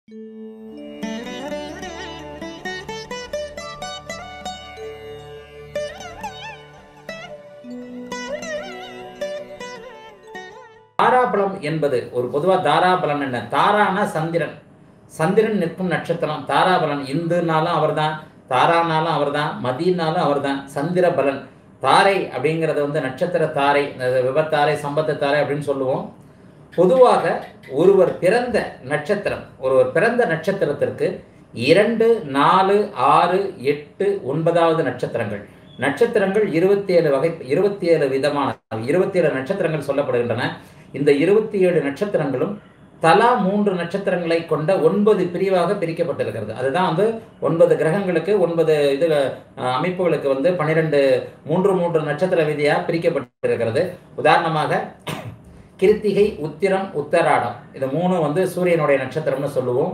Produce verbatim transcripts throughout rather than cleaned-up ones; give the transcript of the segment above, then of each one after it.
தாராபலம் என்பது ஒரு பொதுவா தாராபலன் என்ன? தாரானா சந்திரன். சந்திரன் நிற்கும் நட்சத்திரம் தாராபலன். இந்துனாலும் அவர்தான், தாரானாலும் அவர்தான், மதினாலும் அவர்தான். சந்திரபலன் தாரை அப்படிங்கிறது வந்து நட்சத்திர தாரை, விபத்தாரை, சம்பத்து தாரை அப்படின்னு சொல்லுவோம். பொதுவாக ஒருவர் பிறந்த நட்சத்திரம், ஒருவர் பிறந்த நட்சத்திரத்திற்கு இரண்டு, நாலு, ஆறு, எட்டு, ஒன்பதாவது நட்சத்திரங்கள். நட்சத்திரங்கள் இருபத்தி ஏழு வகை, இருபத்தி ஏழு விதமான இருபத்தி ஏழு நட்சத்திரங்கள் சொல்லப்படுகின்றன. இந்த இருபத்தி ஏழு நட்சத்திரங்களும் தலா மூன்று நட்சத்திரங்களை கொண்ட ஒன்பது பிரிவாக பிரிக்கப்பட்டிருக்கிறது. அதுதான் வந்து ஒன்பது கிரகங்களுக்கு, ஒன்பது இது அமைப்புகளுக்கு வந்து பன்னிரெண்டு மூன்று மூன்று நட்சத்திர விதியாக பிரிக்கப்பட்டிருக்கிறது. உதாரணமாக கிருத்திகை, உத்திரம், உத்தராடம், இது மூணு வந்து சூரியனுடைய நட்சத்திரம்னு சொல்லுவோம்.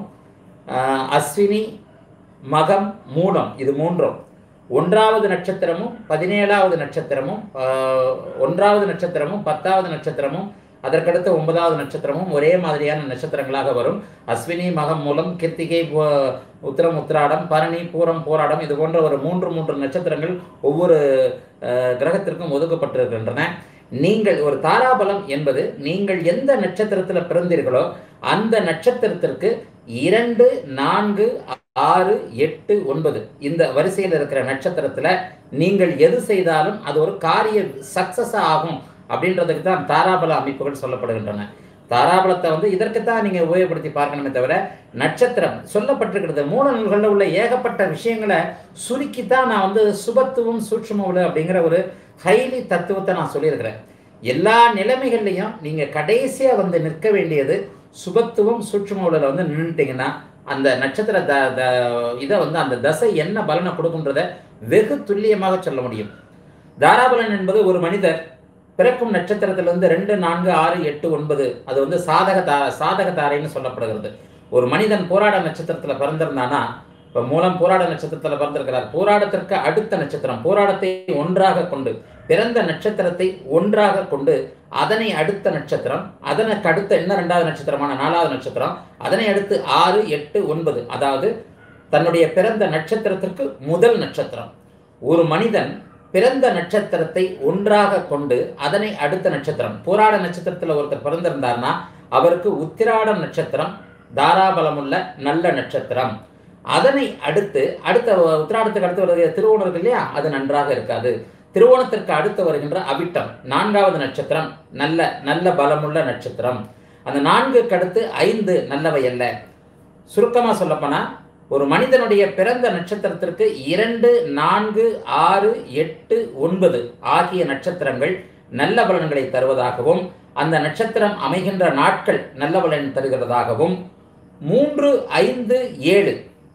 அஸ்வினி, மகம், மூலம், இது மூன்றும். ஒன்றாவது நட்சத்திரமும் பதினேழாவது நட்சத்திரமும் ஒன்றாவது நட்சத்திரமும் பத்தாவது நட்சத்திரமும் அதற்கடுத்து ஒன்பதாவது நட்சத்திரமும் ஒரே மாதிரியான நட்சத்திரங்களாக வரும். அஸ்வினி, மகம், மூலம், கிருத்திகை, உத்திரம், உத்திராடம், பரணி, பூரம், போராடம், இது போன்ற ஒரு மூன்று மூன்று நட்சத்திரங்கள் ஒவ்வொரு கிரகத்திற்கும் ஒதுக்கப்பட்டிருக்கின்றன. நீங்கள் ஒரு தாராபலம் என்பது நீங்கள் எந்த நட்சத்திரத்தில் பிறந்தீர்களோ அந்த நட்சத்திரத்திற்கு இரண்டு, நான்கு, ஆறு, எட்டு, ஒன்பது இந்த வரிசையில் இருக்கிற நட்சத்திரத்தில் நீங்கள் எது செய்தாலும் அது ஒரு காரிய சக்சஸ் ஆகும் அப்படின்றதுக்கு தான் தாராபல அமைப்புகள் சொல்லப்படுகின்றன. தாராபலத்தை வந்து இதற்குத்தான் நீங்க உபயோகப்படுத்தி பார்க்கணுமே தவிர, நட்சத்திரம் சொல்லப்பட்டிருக்கிறது மூல நூல்களில் உள்ள ஏகப்பட்ட விஷயங்களை சுருக்கித்தான் நான் வந்து சுபத்துவம் சூட்சுமவுல அப்படிங்கிற ஒரு ஹைலி தத்துவத்தை நான் சொல்லியிருக்கிறேன். எல்லா நிலைமைகள்லையும் நீங்க கடைசியா வந்து நிற்க வேண்டியது சுபத்துவம் சூட்சுமவுல வந்து நின்றுட்டீங்கன்னா அந்த நட்சத்திர த த இதை வந்து அந்த தசை என்ன பலனை கொடுக்குன்றத வெகு துல்லியமாக சொல்ல முடியும். தாராபலன் என்பது ஒரு மனிதர் பிறக்கும் நட்சத்திரத்திலிருந்து ரெண்டு, நான்கு, ஆறு, எட்டு, ஒன்பது அது வந்து சாதக தா சாதக தாரைன்னு சொல்லப்படுகிறது. ஒரு மனிதன் போராட நட்சத்திரத்தில் பிறந்திருந்தானா, இப்போ மூலம் போராட நட்சத்திரத்தில் பிறந்திருக்கிறார், போராடத்திற்கு அடுத்த நட்சத்திரம், போராடத்தை ஒன்றாக கொண்டு பிறந்த நட்சத்திரத்தை ஒன்றாக கொண்டு அதனை அடுத்த நட்சத்திரம், அதனுக்கு அடுத்த இன்னும் ரெண்டாவது நட்சத்திரமான நாலாவது நட்சத்திரம், அதனை அடுத்து ஆறு, எட்டு, ஒன்பது, அதாவது தன்னுடைய பிறந்த நட்சத்திரத்திற்கு முதல் நட்சத்திரம். ஒரு மனிதன் பிறந்த நட்சத்திரத்தை ஒன்றாக கொண்டு அதனை அடுத்த நட்சத்திரம், போராட நட்சத்திரத்தில் ஒருத்தர் பிறந்திருந்தார்னா அவருக்கு உத்திராடம் நட்சத்திரம் தாராபலமுள்ள நல்ல நட்சத்திரம். அதனை அடுத்து அடுத்த உத்திராடத்துக்கு அடுத்து வருகிற திருவோணம் இருக்கு இல்லையா, அது நன்றாக இருக்காது. திருவோணத்திற்கு அடுத்து வருகின்ற அவிட்டம் நான்காவது நட்சத்திரம் நல்ல நல்ல பலமுள்ள நட்சத்திரம். அந்த நான்குக்கு அடுத்து ஐந்து நல்லவை அல்ல. சுருக்கமா சொல்லப்போனா ஒரு மனிதனுடைய பிறந்த நட்சத்திரத்திற்கு இரண்டு, நான்கு, ஆறு, எட்டு, ஒன்பது ஆகிய நட்சத்திரங்கள் நல்ல பலன்களை தருவதாகவும், அந்த நட்சத்திரம் அமைகின்ற நாட்கள் நல்ல பலன் தருகிறதாகவும், மூன்று, ஐந்து, ஏழு,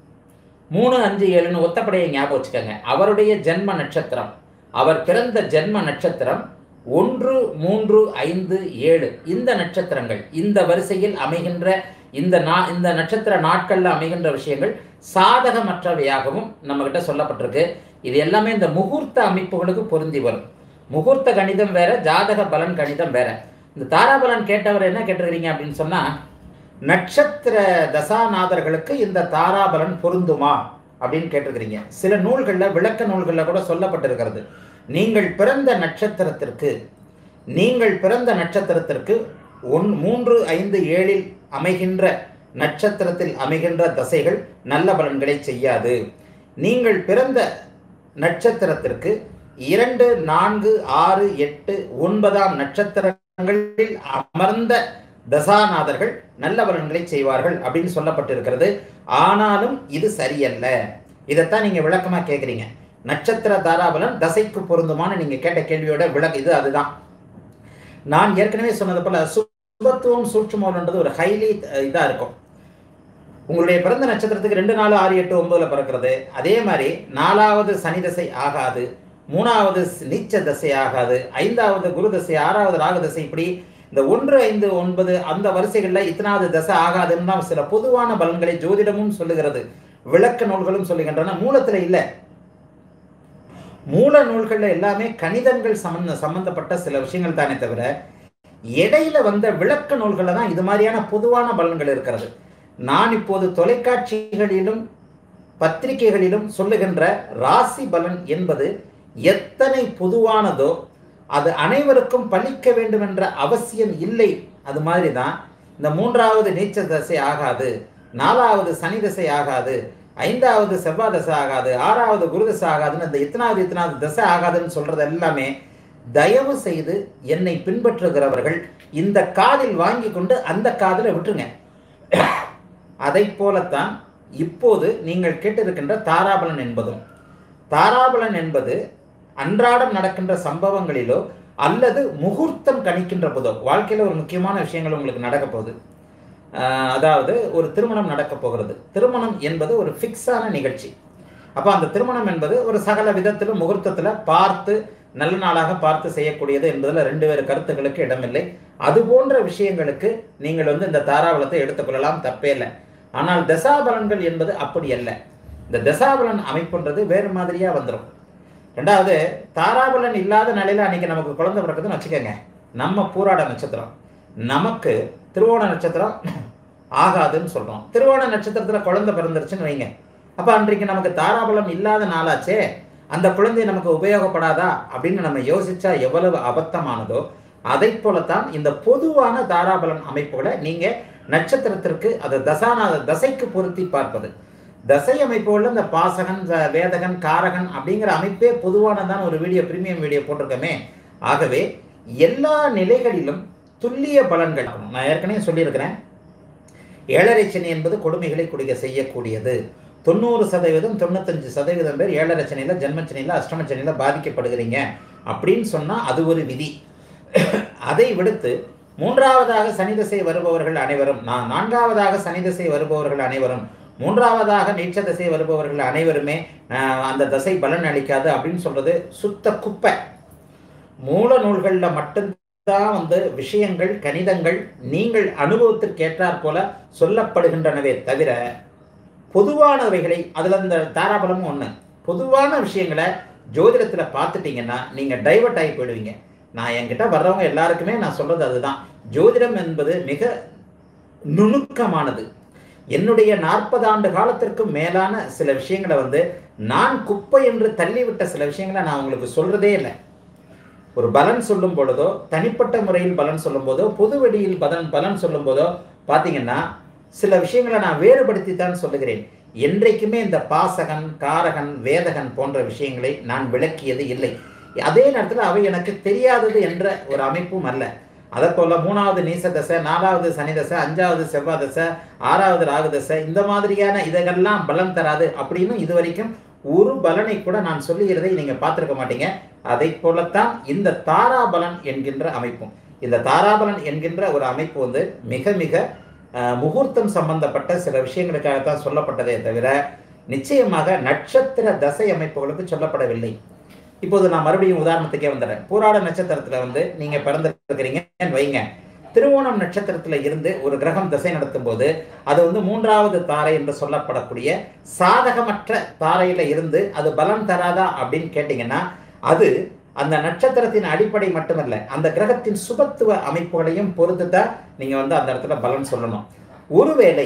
மூணு, அஞ்சு, ஏழுன்னு ஒத்தப்படையை ஞாபகம் வச்சுக்கோங்க. அவருடைய ஜென்ம நட்சத்திரம், அவர் பிறந்த ஜென்ம நட்சத்திரம் ஒன்று, மூன்று, ஐந்து, ஏழு இந்த நட்சத்திரங்கள் இந்த வரிசையில் அமைகின்ற இந்த நா இந்த நட்சத்திர நாட்கள்ல அமைகின்ற விஷயங்கள் சாதகமற்றவையாகவும் நம்ம கிட்ட சொல்லப்பட்டிருக்கு. இது எல்லாமே இந்த முகூர்த்த அமைப்புகளுக்கு பொருந்தி வரும். முகூர்த்த கணிதம் வேற, ஜாதக பலன் கணிதம் வேற. இந்த தாராபலன் கேட்டவர் என்ன கேட்டிருக்கிறீங்க அப்படின்னு சொன்னா, நட்சத்திர தசாநாதர்களுக்கு இந்த தாராபலன் பொருந்துமா அப்படின்னு கேட்டிருக்கிறீங்க. சில நூல்களில் விளக்க நூல்களில் கூட சொல்லப்பட்டிருக்கிறது, நீங்கள் பிறந்த நட்சத்திரத்திற்கு நீங்கள் பிறந்த நட்சத்திரத்திற்கு ஒன் மூன்று, ஐந்து, ஏழில் அமைகின்ற நட்சத்திரத்தில் அமைகின்ற தசைகள் நல்ல பலன்களை செய்யாது. நீங்கள் பிறந்த நட்சத்திரத்திற்கு இரண்டு, நான்கு, ஆறு, எட்டு, ஒன்பதாம் நட்சத்திரங்களில் அமர்ந்த தசாநாதர்கள் நல்ல பலன்களை செய்வார்கள் அப்படின்னு சொல்லப்பட்டிருக்கிறது. ஆனாலும் இது சரியல்ல. இதைத்தான் நீங்க விளக்கமா கேட்குறீங்க. நட்சத்திர தாராபலன் தசைக்கு பொருந்துமான்னு நீங்க கேட்ட கேள்வியோட விளக்கு இது அதுதான். நான் ஏற்கனவே சொன்னது போல சுபத்துவம் சூட்சுமம்ன்றது ஒரு ஹைலி இதா இருக்கும். உங்களுடைய பிறந்த நட்சத்திரத்துக்கு ரெண்டு, நாலு, ஆறு, எட்டு, ஒன்பதுல பிறக்கிறது. அதே மாதிரி நாலாவது சனி தசை ஆகாது, மூணாவது நீச்ச தசை ஆகாது, ஐந்தாவது குரு தசை, ஆறாவது ராகு தசை, இப்படி இந்த ஒன்று, ஐந்து, ஒன்பது அந்த வரிசைகளில் இத்தனாவது தசை ஆகாதுன்னு தான் சில பொதுவான பலன்களை ஜோதிடமும் சொல்லுகிறது, விளக்க நூல்களும் சொல்லுகின்றன. மூலத்துல இல்லை. மூல நூல்கள்ல எல்லாமே கணிதங்கள் சம்பந்த சம்பந்தப்பட்ட சில விஷயங்கள் தானே தவிர, இடையில வந்த விளக்க நூல்கள்ல தான் இது மாதிரியான பொதுவான பலன்கள் இருக்கிறது. நான் இப்போது தொலைக்காட்சிகளிலும் பத்திரிகைகளிலும் சொல்லுகின்ற ராசி பலன் என்பது எத்தனை பொதுவானதோ அது அனைவருக்கும் பலிக்க வேண்டும் என்ற அவசியம் இல்லை. அது மாதிரி தான் இந்த மூன்றாவது நீச்ச தசை ஆகாது, நாலாவது சனி தசை ஆகாது, ஐந்தாவது செவ்வாய் தசை ஆகாது, ஆறாவது குரு தசை ஆகாதுன்னு இந்த இத்தனாவது இத்தனாவது தசை ஆகாதுன்னு சொல்றது எல்லாமே தயவு செய்து என்னை பின்பற்றுகிறவர்கள் இந்த காதில் வாங்கி கொண்டு அந்த காதில் விட்டுருங்க. அதை போலத்தான் இப்போது நீங்கள் கேட்டிருக்கின்ற தாராபலன் என்பதும். தாராபலன் என்பது அன்றாடம் நடக்கின்ற சம்பவங்களிலோ அல்லது முகூர்த்தம் கணிக்கின்ற போதோ, வாழ்க்கையில் ஒரு முக்கியமான விஷயங்கள் உங்களுக்கு நடக்க போகுது. அதாவது ஒரு திருமணம் நடக்க போகிறது. திருமணம் என்பது ஒரு ஃபிக்ஸான நிகழ்ச்சி. அப்போ அந்த திருமணம் என்பது ஒரு சகல விதத்திலும் முகூர்த்தத்தில் பார்த்து நல்ல நாளாக பார்த்து செய்யக்கூடியது என்பதில் ரெண்டு வேறு கருத்துக்களுக்கு இடமில்லை. அது போன்ற விஷயங்களுக்கு நீங்கள் வந்து இந்த தாராபலத்தை எடுத்துக்கொள்ளலாம், தப்பே இல்லை. ஆனால் தசாபலன்கள் என்பது அப்படி அல்ல. இந்த தசாபலன் அமைப்புன்றது வேறு மாதிரியாக வந்துடும். ரெண்டாவது, தாராபலன் இல்லாத நிலையில் அன்றைக்கி நமக்கு குழந்தை பிறக்குதுன்னு வச்சுக்கோங்க. நம்ம பூராட நட்சத்திரம், நமக்கு திருவோண நட்சத்திரம் ஆகாதுன்னு சொல்கிறோம். திருவோண நட்சத்திரத்தில் குழந்தை பிறந்துருச்சுன்னு வைங்க. அப்போ அன்றைக்கு நமக்கு தாராபலம் இல்லாத நாளாச்சே, அந்த குழந்தை நமக்கு உபயோகப்படாதா அப்படின்னு நம்ம யோசிச்சா எவ்வளவு அபத்தமானதோ அதை போலத்தான் இந்த பொதுவான தாராபலன் அமைப்புகளை நீங்கள் நட்சத்திரத்திற்கு அதை தசாநாத தசைக்கு பொருத்தி பார்ப்பது. தசை அமைப்புகளில் இந்த பாசகன், வேதகன், காரகன் அப்படிங்கிற அமைப்பே பொதுவானதான் ஒரு வீடியோ, பிரீமியம் வீடியோ போட்டிருக்கோமே. ஆகவே எல்லா நிலைகளிலும் துல்லிய பலன்கள். நான் ஏற்கனவே சொல்லியிருக்கிறேன், ஏழரை சனி என்பது கொடுமைகளை குடிக்க செய்யக்கூடியது. தொண்ணூறு சதவீதம் தொண்ணூத்தஞ்சு சதவீதம் பேர் ஏழரை சனியில், ஜென்மச்சனியில், அஷ்டமச்சனியில் பாதிக்கப்படுகிறீங்க அப்படின்னு சொன்னால் அது ஒரு விதி. அதை விடுத்து மூன்றாவதாக சனி திசை வருபவர்கள் அனைவரும், நான் நான்காவதாக சனி திசை வருபவர்கள் அனைவரும், மூன்றாவதாக நீச்ச திசை வருபவர்கள் அனைவருமே அந்த தசை பலன் அளிக்காது அப்படின்னு சொல்றது சுத்த குப்பை. மூல நூல்களில் மட்டும்தான் வந்து விஷயங்கள், கணிதங்கள் நீங்கள் அனுபவத்திற்கு ஏற்றாற் போல சொல்லப்படுகின்றனவே தவிர பொதுவானவைகளை, அதில் இந்த தாராபலமும் ஒன்று, பொதுவான விஷயங்களை ஜோதிடத்தில் பார்த்துட்டீங்கன்னா நீங்கள் டைவர்ட் ஆகி போயிடுவீங்க. நான் என்கிட்ட வர்றவங்க எல்லாருக்குமே நான் சொல்றது அதுதான். ஜோதிடம் என்பது மிக நுணுக்கமானது. என்னுடைய நாற்பது ஆண்டு காலத்திற்கும் மேலான சில விஷயங்களை வந்து நான் குப்பை என்று தள்ளிவிட்ட சில விஷயங்களை நான் உங்களுக்கு சொல்றதே இல்லை. ஒரு பலன் சொல்லும் பொழுதோ, தனிப்பட்ட முறையில் பலன் சொல்லும் போதோ, பொது வெளியில் பலன் பலன் சொல்லும் போதோ பார்த்தீங்கன்னா சில விஷயங்களை நான் வேறுபடுத்தி தான் சொல்லுகிறேன். என்றைக்குமே இந்த பாசகன், காரகன், வேதகன் போன்ற விஷயங்களை நான் விளக்கியது இல்லை. அதே நேரத்தில் அவை எனக்கு தெரியாதது என்ற ஒரு அமைப்பும் அல்ல. அதை போல மூணாவது நீச தசை, நாலாவது சனி தசை, அஞ்சாவது செவ்வாய் தசை, ஆறாவது ராகு தசை, இந்த மாதிரியான இதெல்லாம் பலன் தராது அப்படின்னு இது வரைக்கும் ஒரு பலனை கூட நான் சொல்லுகிறதை நீங்க பார்த்துருக்க மாட்டீங்க. அதை போலத்தான் இந்த தாராபலன் என்கின்ற அமைப்பும். இந்த தாராபலன் என்கின்ற ஒரு அமைப்பு வந்து மிக மிக முகூர்த்தம் சம்பந்தப்பட்ட சில விஷயங்களுக்காகத்தான் சொல்லப்பட்டதே தவிர நிச்சயமாக நட்சத்திர தசை அமைப்புகளுக்கு சொல்லப்படவில்லை. இப்போது நான் மறுபடியும் உதாரணத்துக்கே வந்துடுறேன். பூராட நட்சத்திரத்தில் வந்து நீங்க பிறந்திருக்கிறீங்கன்னு வைங்க. திருவோணம் நட்சத்திரத்தில் இருந்து ஒரு கிரகம் தசை நடத்தும் போது அது வந்து மூன்றாவது தாரை என்று சொல்லப்படக்கூடிய சாதகமற்ற தாரையில இருந்து அது பலன் தராதா அப்படின்னு கேட்டீங்கன்னா அது அந்த நட்சத்திரத்தின் அடிப்படை மட்டுமல்ல, அந்த கிரகத்தின் சுபத்துவ அமைப்புகளையும் பொறுத்து தான் நீங்க வந்து அந்த இடத்துல பலன் சொல்லணும். ஒருவேளை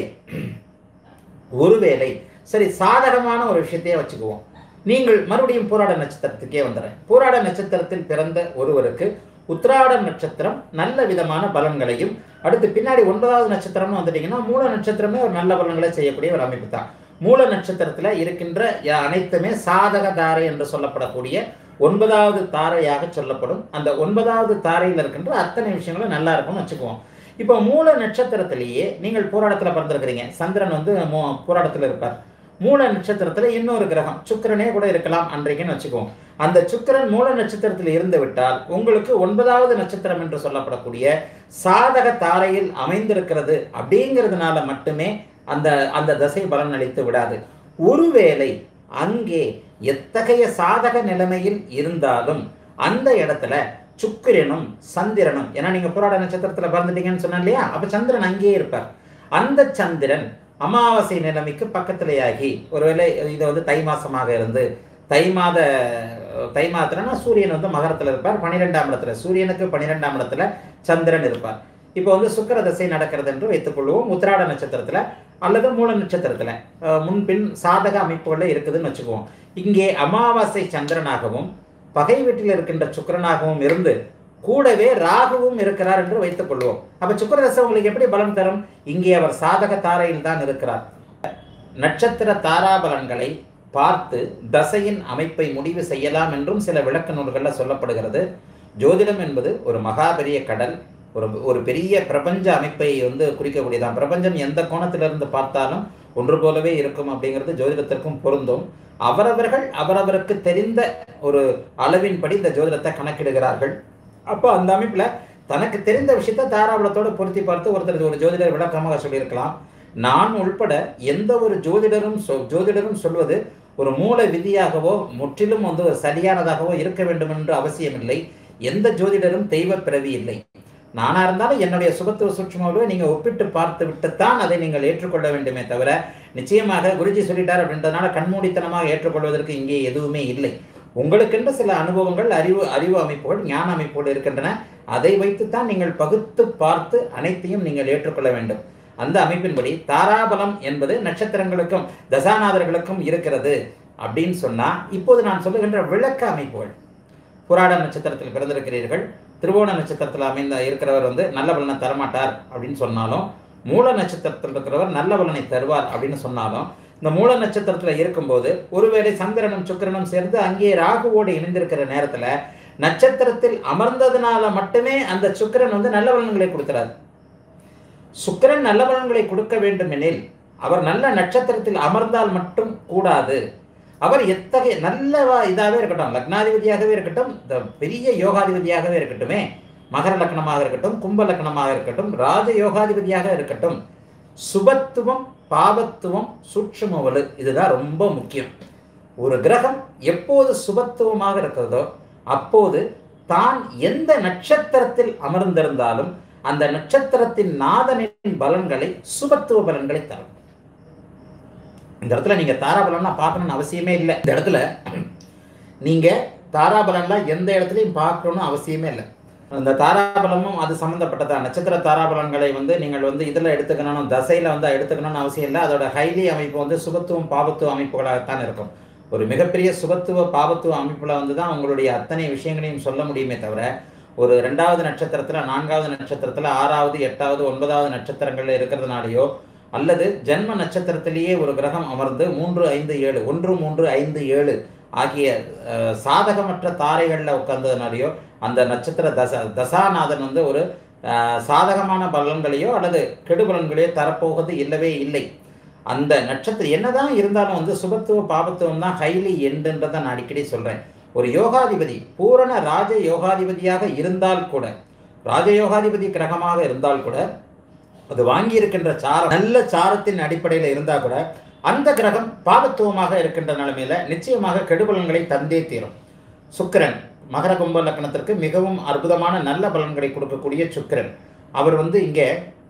ஒருவேளை சரி சாதகமான ஒரு விஷயத்தையே வச்சுக்குவோம். நீங்கள் மறுபடியும் பூராட நட்சத்திரத்துக்கே வந்துடுறேன். பூராட நட்சத்திரத்தில் பிறந்த ஒருவருக்கு உத்திராட நட்சத்திரம் நல்ல விதமான பலன்களையும், அடுத்து பின்னாடி ஒன்பதாவது நட்சத்திரம்னு வந்துட்டீங்கன்னா மூல நட்சத்திரமே ஒரு நல்ல பலன்களை செய்யக்கூடிய ஒரு அமைப்பு தான். மூல நட்சத்திரத்துல இருக்கின்ற அனைத்துமே சாதக தாரை என்று சொல்லப்படக்கூடிய ஒன்பதாவது தாரையாக சொல்லப்படும். அந்த ஒன்பதாவது தாரையில் இருக்கின்ற அத்தனை விஷயங்களும் நல்லா இருக்கும்னு வச்சுக்குவோம். இப்போ மூல நட்சத்திரத்திலேயே நீங்கள் போராட்டத்துல பிறந்திருக்கிறீங்க. சந்திரன் வந்து போராட்டத்தில் இருப்பார். மூல நட்சத்திரத்துல இன்னொரு கிரகம் சுக்கிரனே கூட இருக்கலாம் அன்றைக்குன்னு வச்சுக்குவோம். அந்த சுக்கிரன் மூல நட்சத்திரத்தில் இருந்து விட்டால் உங்களுக்கு ஒன்பதாவது நட்சத்திரம் என்று சொல்லப்படக்கூடிய சாதக தாரையில் அமைந்திருக்கிறது அப்படிங்கிறதுனால மட்டுமே அந்த அந்த தசை பலன் அளித்து விடாது. ஒருவேளை அங்கே எத்தகைய சாதக நிலைமையில் இருந்தாலும் அந்த இடத்துல சுக்கிரனும் சந்திரனும், ஏன்னா நீங்க போராட நட்சத்திரத்துல பிறந்துட்டீங்கன்னு சொன்னா இல்லையா, அப்ப சந்திரன் அங்கேயே இருப்பார். அந்த சந்திரன் அமாவாசை நிலைமைக்கு பக்கத்திலேயாகி, ஒருவேளை இது வந்து தை மாசமாக இருந்து தை மாத தை மாதத்துலன்னா சூரியன் வந்து மகரத்தில் இருப்பார், பன்னிரெண்டாம் இடத்துல சூரியனுக்கு பன்னிரெண்டாம் இடத்துல சந்திரன் இருப்பார். இப்போ வந்து சுக்கிர தசை நடக்கிறது என்று வைத்துக் கொள்வோம் உத்திராட நட்சத்திரத்துல. அல்லது மூல நட்சத்திரத்தில் முன்பின் சாதக அமைப்புகளில் இருக்குதுன்னு வச்சுக்குவோம். இங்கே அமாவாசை சந்திரனாகவும் பகை வீட்டில் இருக்கின்ற சுக்கிரனாகவும் இருந்து கூடவே ராகுவும் இருக்கிறார் என்று வைத்துக் கொள்வோம். அப்ப சுக்கிர தசை உங்களுக்கு எப்படி பலம் தரும்? இங்கே அவர் சாதக தாரையில் தான் இருக்கிறார். நட்சத்திர தாராபலன்களை பார்த்து தசையின் அமைப்பை முடிவு செய்யலாம் என்றும் சில விளக்க நூல்களில் சொல்லப்படுகிறது. ஜோதிடம் என்பது ஒரு மகா பெரிய கடல், ஒரு ஒரு பெரிய பிரபஞ்ச அமைப்பை வந்து குறிக்கக்கூடியதான். பிரபஞ்சம் எந்த கோணத்திலிருந்து பார்த்தாலும் ஒன்று போலவே இருக்கும் அப்படிங்கிறது ஜோதிடத்திற்கும் பொருந்தும். அவரவர்கள் அவரவருக்கு தெரிந்த ஒரு அளவின்படி இந்த ஜோதிடத்தை கணக்கிடுகிறார்கள். அப்போ அந்த அமைப்பில் தனக்கு தெரிந்த விஷயத்தை தாராபலத்தோடு பொருத்தி பார்த்து ஒருத்தர் ஒரு ஜோதிடர் விளக்கமாக சொல்லியிருக்கலாம். நான் உள்பட எந்த ஒரு ஜோதிடரும் சொல் ஜோதிடரும் சொல்வது ஒரு மூல விதியாகவோ முற்றிலும் வந்து சரியானதாகவோ இருக்க வேண்டும் என்று அவசியமில்லை. எந்த ஜோதிடரும் தெய்வ பிறவி இல்லை. நானா இருந்தாலும் என்னுடைய சுபத்துவ சூட்சுமாவை நீங்கள் ஒப்பிட்டு பார்த்து விட்டுத்தான் அதை நீங்கள் ஏற்றுக்கொள்ள வேண்டுமே தவிர நிச்சயமாக குருஜி சொல்லிட்டார் அப்படின்றதுனால கண்மூடித்தனமாக ஏற்றுக்கொள்வதற்கு இங்கே எதுவுமே இல்லை. உங்களுக்கென்று சில அனுபவங்கள், அறிவு அறிவு அமைப்புகள், ஞான அமைப்புகள் இருக்கின்றன. அதை வைத்துத்தான் நீங்கள் பகுத்து பார்த்து அனைத்தையும் நீங்கள் ஏற்றுக்கொள்ள வேண்டும். அந்த அமைப்பின்படி தாராபலம் என்பது நட்சத்திரங்களுக்கும் தசாநாதர்களுக்கும் இருக்கிறது அப்படின்னு சொன்னா, இப்போது நான் சொல்லுகின்ற விளக்க அமைப்புகள், புராட நட்சத்திரத்தில் பிறந்திருக்கிறீர்கள், திருவோண நட்சத்திரத்தில் அமைந்த இருக்கிறவர் வந்து நல்ல பலனை தரமாட்டார் அப்படின்னு சொன்னாலும், மூல நட்சத்திரத்தில் இருக்கிறவர் நல்ல பலனை தருவார் அப்படின்னு சொன்னாலும், இந்த மூல நட்சத்திரத்தில் இருக்கும்போது ஒருவேளை சந்திரனும் சுக்கிரனும் சேர்ந்து அங்கே ராகுவோடு இணைந்திருக்கிற நேரத்தில் நட்சத்திரத்தில் அமர்ந்ததுனால மட்டுமே அந்த சுக்கிரன் வந்து நல்ல பலன்களை கொடுக்கிறார். சுக்கிரன் நல்ல பலன்களை கொடுக்க வேண்டும் எனில் அவர் நல்ல நட்சத்திரத்தில் அமர்ந்தால் மட்டும் கூடாது. அவர் எத்தகைய நல்ல இதாகவே இருக்கட்டும், லக்னாதிபதியாகவே இருக்கட்டும், பெரிய யோகாதிபதியாகவே இருக்கட்டுமே, மகர லக்னமாக இருக்கட்டும், கும்ப லக்னமாக இருக்கட்டும், ராஜ யோகாதிபதியாக இருக்கட்டும், சுபத்துவம் பாவத்துவம் சூட்சுமவலு இதுதான் ரொம்ப முக்கியம். ஒரு கிரகம் எப்போது சுபத்துவமாக இருக்கிறதோ அப்போது தான் எந்த நட்சத்திரத்தில் அமர்ந்திருந்தாலும் அந்த நட்சத்திரத்தின் நாதனின் பலன்களை சுபத்துவ பலன்களை தரும். இந்த இடத்துல நீங்க தாராபலன்லாம் பார்க்கணும்னு அவசியமே இல்லை. இந்த இடத்துல நீங்க தாராபலன்லாம் எந்த இடத்துலையும் பார்க்கணும்னு அவசியமே இல்லை. அந்த தாராபலமும் அது சம்மந்தப்பட்டதா. நட்சத்திர தாராபலன்களை வந்து நீங்கள் வந்து இதில் எடுத்துக்கணும், தசையில் வந்து எடுத்துக்கணும்னு அவசியம் இல்லை. அதோட ஹைலி அமைப்பு வந்து சுபத்துவம் பாபத்துவ அமைப்புகளாகத்தான் இருக்கும். ஒரு மிகப்பெரிய சுபத்துவ பாபத்துவ அமைப்பில் வந்து தான் உங்களுடைய அத்தனை விஷயங்களையும் சொல்ல முடியுமே தவிர, ஒரு ரெண்டாவது நட்சத்திரத்தில், நான்காவது நட்சத்திரத்தில், ஆறாவது எட்டாவது ஒன்பதாவது நட்சத்திரங்களில் இருக்கிறதுனாலையோ அல்லது ஜென்ம நட்சத்திரத்திலேயே ஒரு கிரகம் அமர்ந்து மூன்று ஐந்து ஏழு ஒன்று மூன்று ஐந்து ஏழு ஆகிய சாதகமற்ற தாரைகளில் உட்கார்ந்ததுனாலையோ அந்த நட்சத்திர தச தசாநாதன் வந்து ஒரு சாதகமான பலன்களையோ அல்லது கெடுபலன்களையோ தரப்போவது இல்லவே இல்லை. அந்த நட்சத்திரம் என்னதான் இருந்தாலும் வந்து சுபத்துவ பாபத்துவம் தான் ஹைலி எண்டுன்றதை நான் அடிக்கடி சொல்கிறேன். ஒரு யோகாதிபதி பூரண ராஜ யோகாதிபதியாக இருந்தால் கூட, ராஜயோகாதிபதி கிரகமாக இருந்தால் கூட, அது வாங்கி இருக்கின்ற சாரம் நல்ல சாரத்தின் அடிப்படையில் இருந்தால் கூட அந்த கிரகம் பாபத்துவமாக இருக்கின்ற நிலைமையில நிச்சயமாக கெடுபலன்களை தந்தே தீரும். சுக்கிரன் மகர கும்ப லக்னத்திற்கு மிகவும் அற்புதமான நல்ல பலன்களை கொடுக்கக்கூடிய சுக்கிரன் அவர் வந்து இங்கே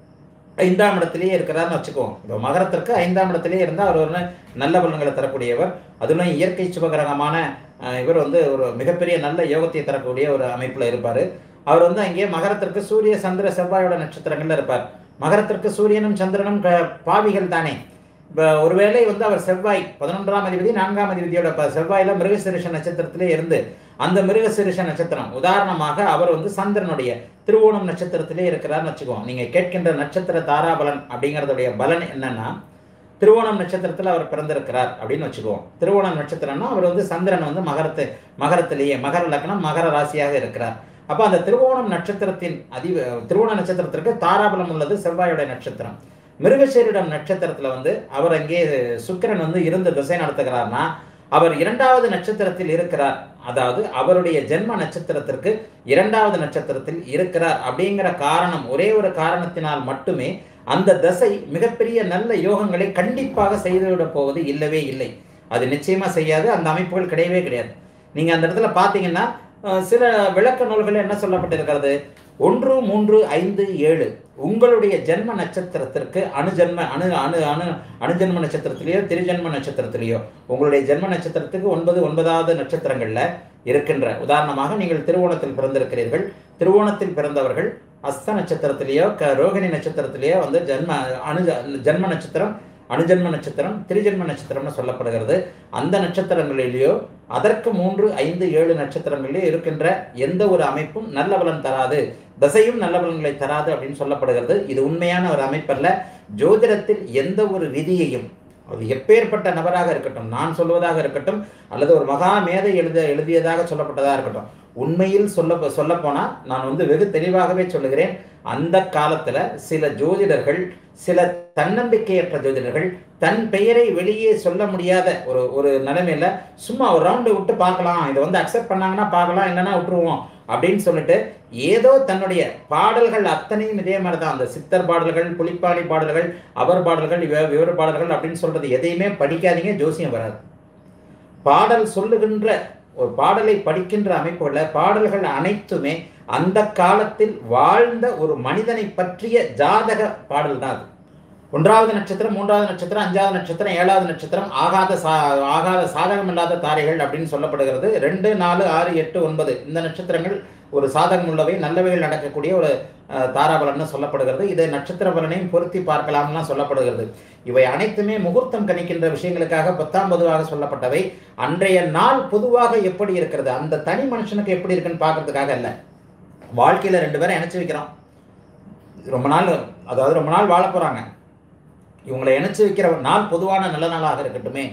ஐந்தாம் இடத்திலேயே இருக்கிறார்னு வச்சுக்குவோம். இப்போ மகரத்திற்கு ஐந்தாம் இடத்திலேயே இருந்தால் அவர் ஒரு நல்ல பலன்களை தரக்கூடியவர். அதுவும் இயற்கை சுபகிரகமான இவர் வந்து ஒரு மிகப்பெரிய நல்ல யோகத்தை தரக்கூடிய ஒரு அமைப்பில் இருப்பார். அவர் வந்து அங்கே மகரத்திற்கு சூரிய சந்திர செவ்வாயோட நட்சத்திரங்கள்ல இருப்பார். மகரத்திற்கு சூரியனும் சந்திரனும் பாவிகள் தானே. இப்போ ஒருவேளை வந்து அவர் செவ்வாய் பதினொன்றாம் அதிபதி நான்காம் அதிபதியோட செவ்வாயில மிருகசிருஷ நட்சத்திரத்திலே இருந்து அந்த மிருகசிருஷ நட்சத்திரம் உதாரணமாக அவர் வந்து சந்திரனுடைய திருவோணம் நட்சத்திரத்திலே இருக்கிறார்னு வச்சுக்குவோம். நீங்க கேட்கின்ற நட்சத்திர தாராபலன் அப்படிங்கிறதுடைய பலன் என்னன்னா, திருவோணம் நட்சத்திரத்தில் அவர் பிறந்திருக்கிறார் அப்படின்னு வச்சுக்குவோம். திருவோணம் நட்சத்திரம்னா அவர் வந்து சந்திரன் வந்து மகரத்து மகரத்திலேயே மகர லக்னம் மகர ராசியாக இருக்கிறார். அப்போ அந்த திருவோணம் நட்சத்திரத்தின் அதி திருவோண நட்சத்திரத்திற்கு தாராபலம் உள்ளது செவ்வாயுடைய நட்சத்திரம். மிருகசீரிடம் நட்சத்திரத்தில் வந்து அவர் அங்கே சுக்கிரன் வந்து இருந்து திசை நடத்துகிறார்னா அவர் இரண்டாவது நட்சத்திரத்தில் இருக்கிறார். அதாவது அவருடைய ஜென்ம நட்சத்திரத்திற்கு இரண்டாவது நட்சத்திரத்தில் இருக்கிறார் அப்படிங்கிற காரணம், ஒரே ஒரு காரணத்தினால் மட்டுமே அந்த தசை மிகப்பெரிய நல்ல யோகங்களை கண்டிப்பாக செய்துவிட போவது இல்லவே இல்லை. அது நிச்சயமா செய்யாது. அந்த அமைப்புகள் கிடையவே கிடையாது. நீங்க அந்த இடத்துல பார்த்தீங்கன்னா சில விளக்க நூல்கள் என்ன சொல்லப்பட்டிருக்கிறது, ஒன்று மூன்று ஐந்து ஏழு உங்களுடைய ஜென்ம நட்சத்திரத்திற்கு அணுஜன்ம அணு அணு அணு அணுஜன்ம நட்சத்திரத்திலேயோ திருஜன்ம நட்சத்திரத்திலேயோ உங்களுடைய ஜென்ம நட்சத்திரத்துக்கு ஒன்பது ஒன்பதாவது நட்சத்திரங்கள்ல இருக்கின்ற, உதாரணமாக நீங்கள் திருவோணத்தில் பிறந்திருக்கிறீர்கள். திருவோணத்தில் பிறந்தவர்கள் அஸ்த நட்சத்திரத்திலேயோ க ரோகிணி நட்சத்திரத்திலேயோ வந்து ஜென்ம அணு ஜென்ம நட்சத்திரம், அணுஜன்ம நட்சத்திரம், திரிஜன்ம நட்சத்திரம்னு சொல்லப்படுகிறது. அந்த நட்சத்திரங்களிலேயோ அதற்கு மூன்று ஐந்து ஏழு நட்சத்திரங்களிலேயோ இருக்கின்ற எந்த ஒரு அமைப்பும் நல்ல பலன் தராது, தசையும் நல்ல பலன்களை தராது அப்படின்னு சொல்லப்படுகிறது. இது உண்மையான ஒரு அமைப்பல்ல. ஜோதிடத்தில் எந்த ஒரு விதியையும், அது எப்பேற்பட்ட நபராக இருக்கட்டும், நான் சொல்வதாக இருக்கட்டும், அல்லது ஒரு மகா மேதை எழுத எழுதியதாக சொல்லப்பட்டதாக இருக்கட்டும், உண்மையில் சொல்ல சொல்ல போனால் நான் வந்து வெகு தெளிவாகவே சொல்லுகிறேன். அந்த காலத்தில் சில ஜோதிடர்கள், சில தன்னம்பிக்கையற்ற ஜோதிடர்கள் தன் பெயரை வெளியே சொல்ல முடியாத ஒரு ஒரு நிலைமையில சும்மா ஒரு ரவுண்டு விட்டு பார்க்கலாம், இதை வந்து அக்செப்ட் பண்ணாங்கன்னா பார்க்கலாம், இல்லைன்னா விட்டுருவோம் அப்படின்னு சொல்லிட்டு ஏதோ தன்னுடைய பாடல்கள் அத்தனையும் இதே மாதிரி தான். அந்த சித்தர் பாடல்கள், புலிப்பாணி பாடல்கள், அவர் பாடல்கள், விவர பாடல்கள் அப்படின்னு சொல்றது எதையுமே படிக்காதீங்க, ஜோசியம் வராது. பாடல் சொல்லுகின்ற ஒரு பாடலை படிக்கின்ற அமைப்புள்ள பாடல்கள் அனைத்துமே அந்த காலத்தில் வாழ்ந்த ஒரு மனிதனை பற்றிய ஜாதக பாடல் தான் அது. ஒன்றாவது நட்சத்திரம், மூன்றாவது நட்சத்திரம், அஞ்சாவது நட்சத்திரம், ஏழாவது நட்சத்திரம் ஆகாத சா ஆகாத சாதகம் இல்லாத தாரைகள் அப்படின்னு சொல்லப்படுகிறது. ரெண்டு நாலு ஆறு எட்டு ஒன்பது இந்த நட்சத்திரங்கள் ஒரு சாதகம் உள்ளவை, நல்லவைகள் நடக்கக்கூடிய ஒரு தாராபலன்னு சொல்லப்படுகிறது. இதை நட்சத்திர பலனையும் பொருத்தி பார்க்கலாம்லாம் சொல்லப்படுகிறது. இவை அனைத்துமே முகூர்த்தம் கணிக்கின்ற விஷயங்களுக்காக பத்தாம் பொதுவாக சொல்லப்பட்டவை. அன்றைய நாள் பொதுவாக எப்படி இருக்கிறது, அந்த தனி மனுஷனுக்கு எப்படி இருக்குன்னு பார்க்கறதுக்காக இல்லை. வாழ்க்கையில் ரெண்டு பேரும் இணைச்சி வைக்கிறோம், ரொம்ப நாள், அதாவது ரொம்ப நாள் வாழ போகிறாங்க, இவங்களை இணைச்சி வைக்கிற நாள் பொதுவான நல்ல நாளாக இருக்கட்டுமே.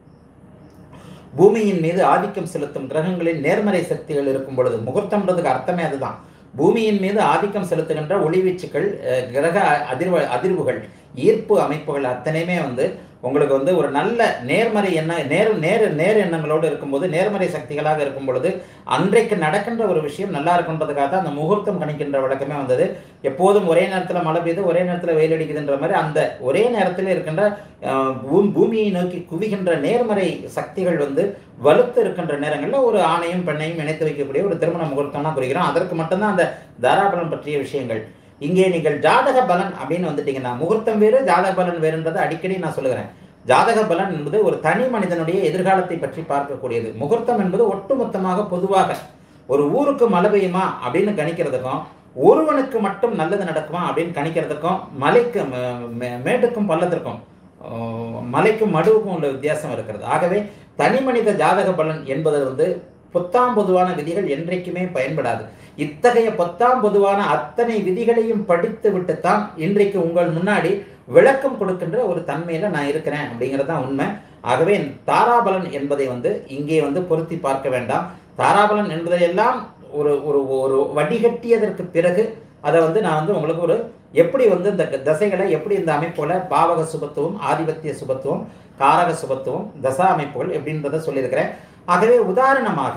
பூமியின் மீது ஆதிக்கம் செலுத்தும் கிரகங்களின் நேர்மறை சக்திகள் இருக்கும் பொழுது, முகூர்த்தம்ன்றதுக்கு அர்த்தமே அதுதான். பூமியின் மீது ஆதிக்கம் செலுத்துகின்ற ஒளிவீச்சுக்கள், கிரக அதிர்வு அதிர்வுகள், ஈர்ப்பு அமைப்புகள் அத்தனையுமே வந்து உங்களுக்கு வந்து ஒரு நல்ல நேர்மறை எண்ண நேர் நேர் நேர் எண்ணங்களோடு இருக்கும்போது, நேர்மறை சக்திகளாக இருக்கும் பொழுது அன்றைக்கு நடக்கின்ற ஒரு விஷயம் நல்லா இருக்குன்றதுக்காக தான் அந்த முகூர்த்தம் கணிக்கின்ற வழக்கமே வந்தது. எப்போதும் ஒரே நேரத்தில் மழை பெய்யுது, ஒரே நேரத்தில் வெயில் அடிக்குதுன்ற மாதிரி அந்த ஒரே நேரத்தில் இருக்கின்ற பூமியை நோக்கி குவிகின்ற நேர்மறை சக்திகள் வந்து வலுத்து இருக்கின்ற நேரங்களில் ஒரு ஆணையும் பெண்ணையும் இணைத்து வைக்கக்கூடிய ஒரு திருமண முகூர்த்தம்லாம் குறிக்கிறோம். அதற்கு மட்டும்தான் அந்த தாராபலம் பற்றிய விஷயங்கள். இங்கே நீங்கள் ஜாதக பலன் அப்படின்னு வந்துட்டீங்கன்னா, முகூர்த்தம் வேறு ஜாதக பலன் வேறுன்றதை அடிக்கடி நான் சொல்லுகிறேன். ஜாதக பலன் என்பது ஒரு தனி மனிதனுடைய எதிர்காலத்தை பற்றி பார்க்கக்கூடியது. முகூர்த்தம் என்பது ஒட்டுமொத்தமாக பொதுவாக ஒரு ஊருக்கு மழை பெய்யுமா அப்படின்னு கணிக்கிறதுக்கும், ஒருவனுக்கு மட்டும் நல்லது நடக்குமா அப்படின்னு கணிக்கிறதுக்கும், மலைக்கு மேட்டுக்கும் பள்ளத்திற்கும், மலைக்கும் மடுவுக்கும் உள்ள வித்தியாசம் இருக்கிறது. ஆகவே தனி மனித ஜாதக பலன் என்பது வந்து பொத்தாம் பொதுவான விதிகள் என்றைக்குமே பயன்படாது. இத்தகைய பொத்தாம் பொதுவான அத்தனை விதிகளையும் படித்து விட்டுத்தான் இன்றைக்கு உங்கள் முன்னாடி விளக்கம் கொடுக்கின்ற ஒரு தன்மையில நான் இருக்கிறேன் அப்படிங்கிறது தான் உண்மை. ஆகவே தாராபலன் என்பதை வந்து இங்கே வந்து பொருத்தி பார்க்க வேண்டாம். தாராபலன் என்பதையெல்லாம் ஒரு ஒரு ஒரு வடிகட்டியதற்கு பிறகு அதை வந்து நான் வந்து உங்களுக்கு ஒரு எப்படி வந்து இந்த தசைகளை எப்படி இந்த அமைப்புகளை பாவக சுபத்துவம், ஆதிபத்திய சுபத்துவம், காரக சுபத்துவம், தசா அமைப்புகள் எப்படின்றத சொல்லியிருக்கிறேன். ஆகவே உதாரணமாக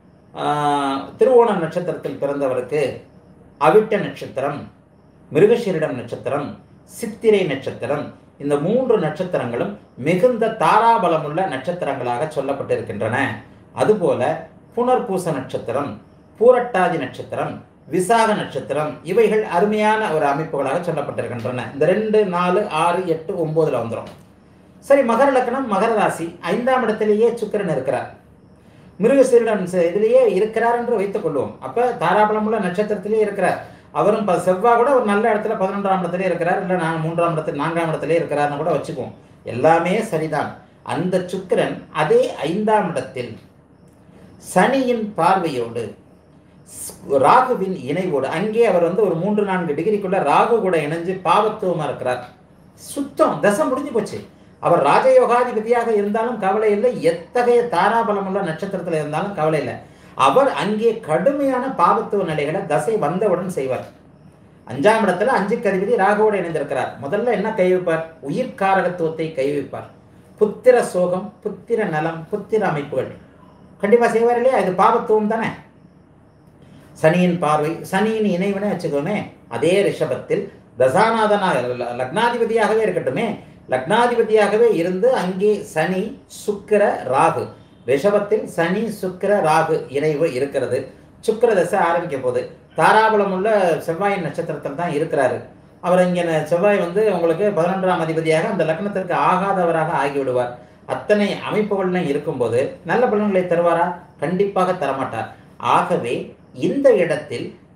திருவோண நட்சத்திரத்தில் பிறந்தவருக்கு அவிட்ட நட்சத்திரம், மிருகஷீரிடம் நட்சத்திரம், சித்திரை நட்சத்திரம், இந்த மூன்று நட்சத்திரங்களும் மிகுந்த தாராபலமுள்ள நட்சத்திரங்களாக சொல்லப்பட்டிருக்கின்றன. அதுபோல புனர்பூச நட்சத்திரம், பூரட்டாதி நட்சத்திரம், விசாக நட்சத்திரம் இவைகள் அருமையான ஒரு அமைப்புகளாக சொல்லப்பட்டிருக்கின்றன. இந்த ரெண்டு நாலு ஆறு எட்டு ஒன்பதுல வந்துடும். சரி, மகர லக்னம், மகர ராசி, ஐந்தாம் இடத்திலேயே சுக்கிரன் இருக்கிறார், மிருகசீரிடம் இதிலேயே இருக்கிறார் என்று வைத்துக் கொள்வோம். அப்ப தாராபலமுள்ள நட்சத்திரத்திலேயே இருக்கிறார். அவரும் செவ்வாய் கூட ஒரு நல்ல இடத்துல பதினொன்றாம் இடத்திலே இருக்கிறார், இல்லை நான் மூன்றாம் இடத்துல நான்காம் இடத்திலே இருக்கிறார்னு கூட வச்சுக்குவோம். எல்லாமே சரிதான். அந்த சுக்கிரன் அதே ஐந்தாம் இடத்தில் சனியின் பார்வையோடு, ராகுவின் இணைவோடு, அங்கே அவர் வந்து ஒரு மூன்று நான்கு டிகிரிக்குள்ள ராகு கூட இணைஞ்சு பாவத்துவமா இருக்கிறார். சுத்தம், தசை முடிஞ்சு போச்சு. அவர் ராஜயோகாதிபதியாக இருந்தாலும் கவலை இல்லை, எத்தகைய தாராபலமுள்ள நட்சத்திரத்தில் இருந்தாலும் கவலை இல்லை. அவர் அங்கே கடுமையான பாவத்துவ நிலைகளை தசை வந்தவுடன் செய்வார். அஞ்சாம் இடத்துல அஞ்சுக்கு அதிபதி ராகுவோடு இணைந்திருக்கிறார். முதல்ல என்ன கை வைப்பார்? உயிர்காரகத்துவத்தை கை வைப்பார். புத்திர சோகம், புத்திர நலம், புத்திர அமைப்புகள் கண்டிப்பா செய்வார் இல்லையா? இது பாவத்துவம் தானே. சனியின் பார்வை, சனியின் இணைவனே வச்சுக்கோமே. அதே ரிஷபத்தில் தசாநாதனாக லக்னாதிபதியாகவே இருக்கட்டுமே, லக்னாதிபதியாகவே இருந்து அங்கே சனி சுக்கிர ராகு, ரிஷபத்தில் சனி சுக்கிர ராகு இணைவு இருக்கிறது. சுக்கிர தசை ஆரம்பிக்க போது தாராபலம் உள்ள செவ்வாயின் நட்சத்திரத்தில் தான் இருக்கிறாரு. அவர் இங்கே செவ்வாய் வந்து உங்களுக்கு பதினொன்றாம் அதிபதியாக அந்த லக்னத்திற்கு ஆகாதவராக ஆகிவிடுவார். அத்தனை அமைப்புகள்லாம் இருக்கும்போது நல்ல பலன்களை தருவாரா? கண்டிப்பாக தரமாட்டார். ஆகவே இந்த இடத்தில்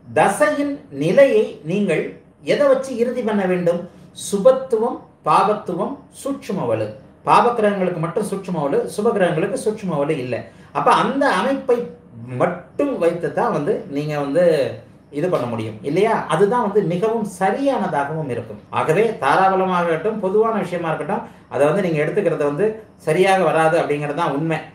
தசையின் நிலையை நீங்கள் எதை வச்சு இறுதி பண்ண வேண்டும்? சுபத்துவம், பாபத்துவம், சூட்சும வலு. பாபக்கிரகங்களுக்கு மட்டும் சூட்சும வலு, சுபகிரகங்களுக்கு சூட்சும வலு இல்லை. அப்ப அந்த அமைப்பை மட்டும் வைத்து தான் வந்து நீங்க வந்து இது பண்ண முடியும் இல்லையா? அதுதான் வந்து மிகவும் சரியானதாகவும் இருக்கும். ஆகவே தாராபலமாக இருக்கட்டும், பொதுவான விஷயமா இருக்கட்டும், அதை வந்து நீங்க எடுத்துக்கிறது வந்து சரியாக வராது அப்படிங்கிறது தான் உண்மை.